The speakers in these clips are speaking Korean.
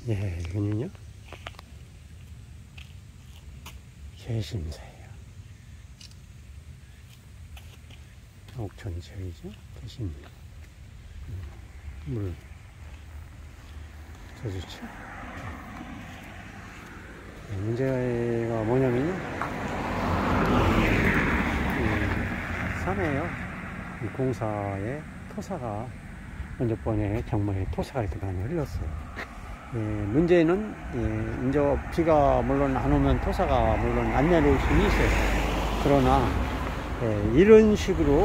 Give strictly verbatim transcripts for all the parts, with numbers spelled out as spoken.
예, 이거는요, 개심사예요. 옥천 지역이죠. 개심. 물, 더 좋죠. 문제가 뭐냐면요, 이 산에요, 이 공사에 토사가 먼저 번에 경마에 토사가 이렇게 많이 흘렀어요. 예, 문제는 예, 이제 비가 물론 안 오면 토사가 물론 안 내려올 수는 있어요. 그러나 예, 이런 식으로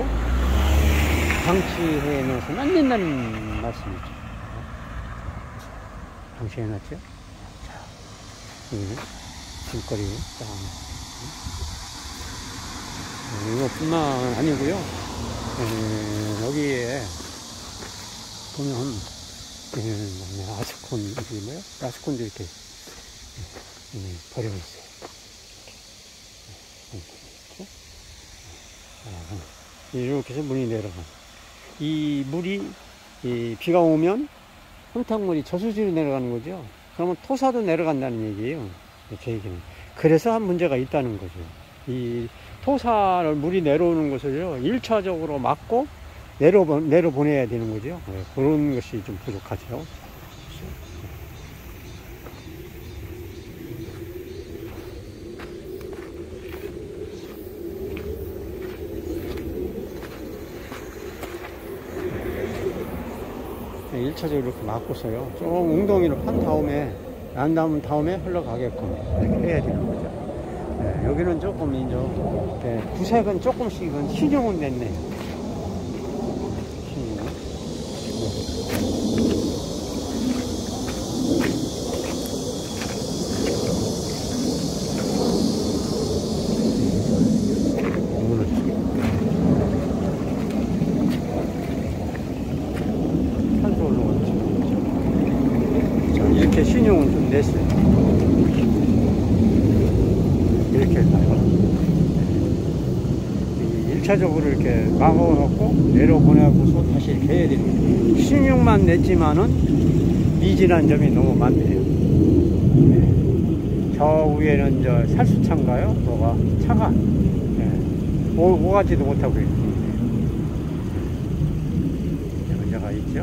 방치해 놓아서는 안 된다는 말씀이죠. 방치해 놨죠. 자, 여기는 길거리 딱. 이것뿐만 아니고요. 에, 여기에 보면 에, 아스콘, 이게 뭐야? 아스콘도 이렇게 에, 버려 있어요. 이렇게 해서 물이 내려가. 이 물이 이 비가 오면 흙탕물이 저수지로 내려가는 거죠. 그러면 토사도 내려간다는 얘기예요. 제 얘기는. 그래서 한 문제가 있다는 거죠. 이 토사를 물이 내려오는 것을요, 일 차적으로 막고 내려, 내려보내야 되는 거죠. 네, 그런 것이 좀 부족하죠. 일 차적으로 이렇게 막고서요, 좀 웅덩이로 판 다음에, 난 다음 다음에 흘러가게끔 이렇게 해야 되는 거죠. 네, 여기는 조금 이제 네, 구색은 조금씩은 신용은 됐네요. 신용. 산소 올라오죠. 자, 이렇게 신용은 좀 냈어요. 이렇게 일 차적으로 이렇게 막아놓고 내려보내고서 다시 이렇게 해야 되는 거예요. 신용만 냈지만은 미진한 점이 너무 많네요. 네. 저 위에는 저 살수차인가요? 뭐가 차가 네. 오, 오가지도 못하고 있어요. 문제가 있죠.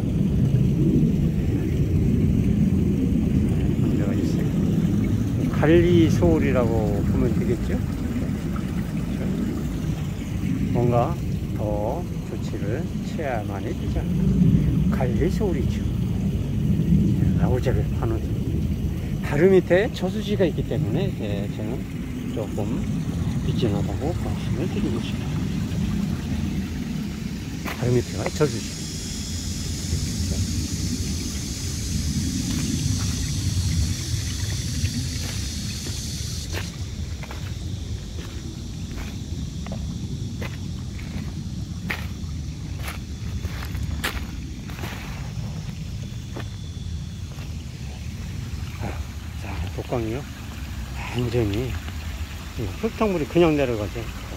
문제가 있어요. 관리소홀이라고 보면 되겠죠. 뭔가 더 조치를 취해야만이 되죠. 관리소홀이죠. 나오자를 파놓지. 바로 밑에 저수지가 있기 때문에 예, 저는 조금 미진하다고 말씀을 드리고 싶어요. 바로 밑에가 저수지. 독강이요. 완전히 흙탕물이 그냥 내려가죠.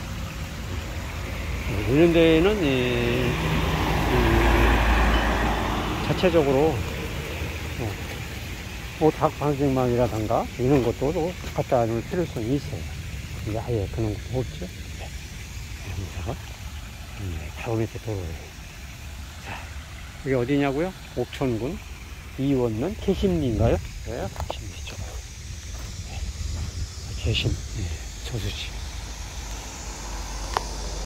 이런 데는 이, 이 자체적으로 오닥 방생망이라든가 이런 것도 갖다 놓을 필요성이 있어요. 근데 아예 그런 것도 없죠. 여기다가 바로 밑에 도로에. 자, 여기 어디냐고요? 옥천군 이원면 개심리인가요? 네, 개심리죠. 개심, 네, 저수지.